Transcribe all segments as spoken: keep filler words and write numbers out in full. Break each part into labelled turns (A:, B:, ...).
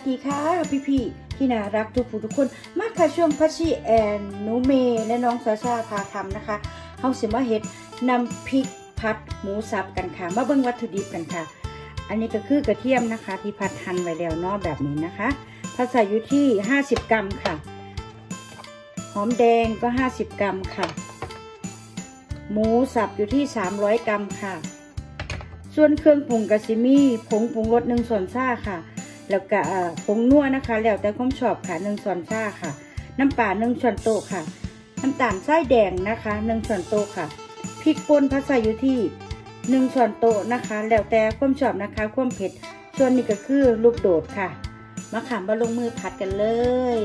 A: ดีค่ะพี่ๆที่น่ารักทุกผู้ทุกคนมาค่ะช่วงพัชชีแอนนูเมและน้องซาซาพาทำนะคะเฮาสิมาเฮ็ดน้ำพริกผัดหมูสับกันค่ะมาเบิ่งวัตถุดิบกันค่ะอันนี้ก็คือกระเทียมนะคะที่ผัดหั่นไว้แล้วเนาะแบบนี้นะคะผัดใส่อยู่ที่ห้าสิบกรัมค่ะหอมแดงก็ห้าสิบกรัมค่ะหมูสับอยู่ที่สามร้อยกรัมค่ะส่วนเครื่องปรุงกะซิมีผงปรุงรสหนึ่งส่วนซ่าค่ะแล้วก็ผงนัวนะคะแล้วแต่ความชอบค่ะหนึ่งส่วนซ่าค่ะน้ำปลาหนึ่งส่วนโต๊ะค่ะน้ำตาลทรายแดงนะคะหนึ่งส่วนโต๊ะค่ะพริกป่นผัดใส่อยู่ที่หนึ่งส่วนโต๊ะนะคะแล้วแต่ความชอบนะคะความเผ็ดส่วนนี้ก็คือลูกโดดค่ะมาค่ะมาลงมือผัดกันเลย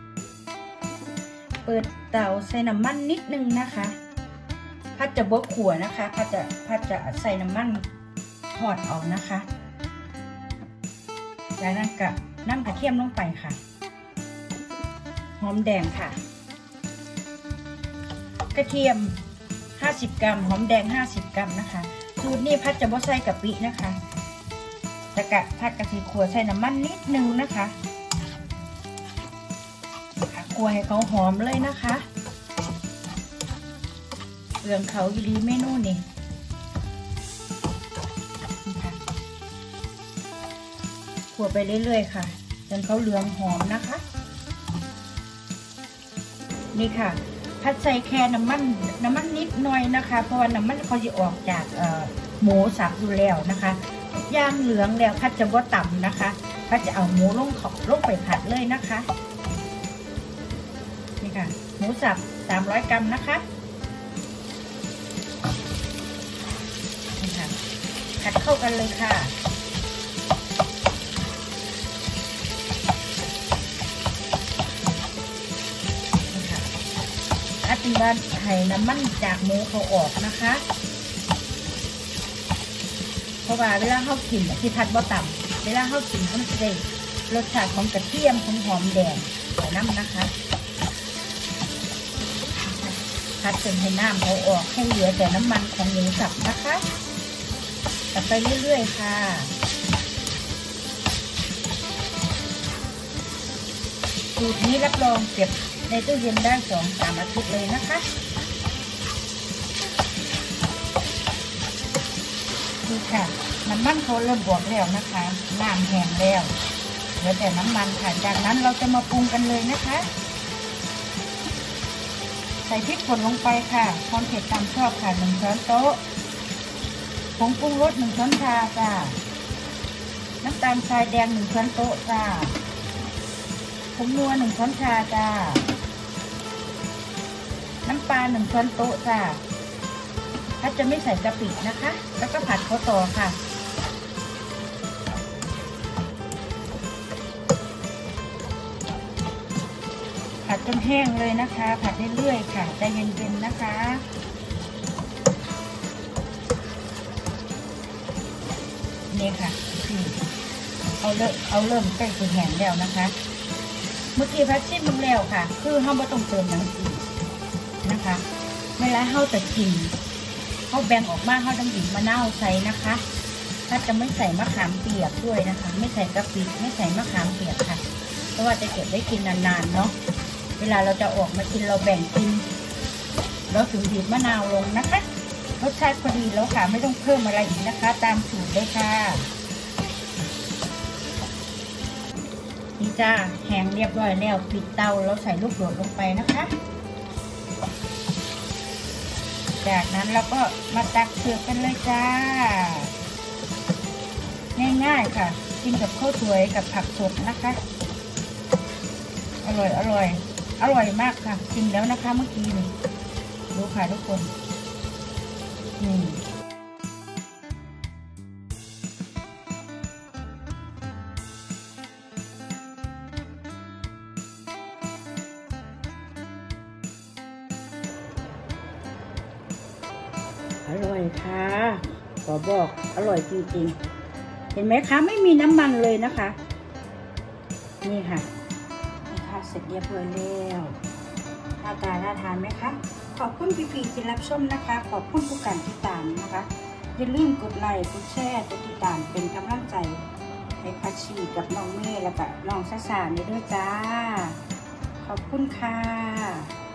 A: เปิดเตาใส่น้ำมันนิดนึงนะคะผัดจะบดขัวนะคะผัดจะผัดจะใส่น้ำมันทอดออกนะคะแล้วนั่นกับน้ำกระเทียมลงไปค่ะหอมแดงค่ะกระเทียมห้าสิบกรัมหอมแดงห้าสิบกรัมนะคะสูตรนี้พัดจะบ่ใส่กะปินะคะแต่กะพัดกะทิขัวใส่น้ำมันนิดนึงนะคะขัวให้เขาหอมเลยนะคะเรื่องเขาอีลีเมนูนี่ขัวไปเรื่อยๆค่ะจนเขาเหลืองหอมนะคะนี่ค่ะพัดใส่แค่น้ำมันน้ำมันนิดหน่อยนะคะเพราะว่าน้ำมันเขาจะออกจากหมูสับอยู่แล้วนะคะย่างเหลืองแล้วพัดจะบ่ต่ำนะคะพัดจะเอาหมูลงขอบลงไปผัดเลยนะคะนี่ค่ะหมูสับสามร้อยกรัมนะคะนี่ค่ะผัดเข้ากันเลยค่ะอาติบันให้น้ำมันจากหมูเขาออกนะคะเพราะว่าเวลาเขากินที่ผัดบ่ต่ำเวลาเขากินมันจะได้รสชาติของกระเทียมของหอมแดงใส่น้ำนะคะผัดจนให้น้ำเขาออกให้เหลือแต่น้ำมันของหมูสับนะคะตัดไปเรื่อยๆค่ะสูตรนี้รับรองเก็บในตู้เย็นได้สองสามอาทิตย์เลยนะคะดูค่ะน้ำมันเขาเริ่มบวกแล้วนะคะน้ำแห้งแล้วเหลือแต่น้ำมันค่ะจากนั้นเราจะมาปรุงกันเลยนะคะใส่พริกป่นลงไปค่ะความเผ็ดตามชอบค่ะหนึ่งช้อนโต๊ะผงปรุงรสหนึ่งช้อนชาจ้าน้ำตาลทรายแดงหนึ่งช้อนโต๊ะจ้าผงนัวหนึ่งช้อนชาจ้าน้ำปลาหนึ่งช้อนโต๊ะจ้าถ้าจะไม่ใส่กะปินะคะแล้วก็ผัดเขาต่อค่ะผัดจนแห้งเลยนะคะผัดเรื่อยๆค่ะใจเย็นๆนะคะนี่ค่ะเอาเริ่มเอาเริ่มใกล้จะแห้งแล้วนะคะเมื่อกี้พัดชิมแล้วค่ะคือเราไม่ต้องเติมน้ำอีกนะคะเวลาเราจะกินเขาแบ่งออกมาเขาต้องบีบมะนาวใส่นะคะถ้าจะไม่ใส่มะขามเปียกด้วยนะคะไม่ใส่กะปิไม่ใส่มะขามเปียกค่ะเพราะว่าจะเก็บไว้กินนานๆเนาะเวลาเราจะออกมากินเราแบ่งกินเราถึงบีบมะนาวลงนะคะรสชาติพอดีแล้วค่ะไม่ต้องเพิ่มอะไรอีกนะคะตามสูตรเลยค่ะนี่จ้าแห้งเรียบร้อยแล้วปิดเตาเราใส่ลูกโดดลงไปนะคะจากนั้นเราก็มาตักเสิร์ฟกันเลยจ้าง่ายๆค่ะกินกับข้าวสวยกับผักสดนะคะอร่อยอร่อยอร่อยมากค่ะกินแล้วนะคะเมื่อกี้นี่ดูค่ะทุกคนนี่อร่อยค่ะขอบอกอร่อยจริงๆเห็นไหมคะไม่มีน้ำมันเลยนะคะนี่ค่ะนี่ค่ะเสร็จเรียบร้อยแล้วหน้าตาน่าทานไหมคะขอบคุณพี่ๆที่รับชมนะคะขอบคุณทุกการติดตามนะคะอย่าลืมกดไลค์กดแชร์กดติดตามเป็นกำลังใจให้พัชชีกับน้องเมย์แล้วก็น้องซาซานี่ด้วยจ้าขอบคุณค่ะ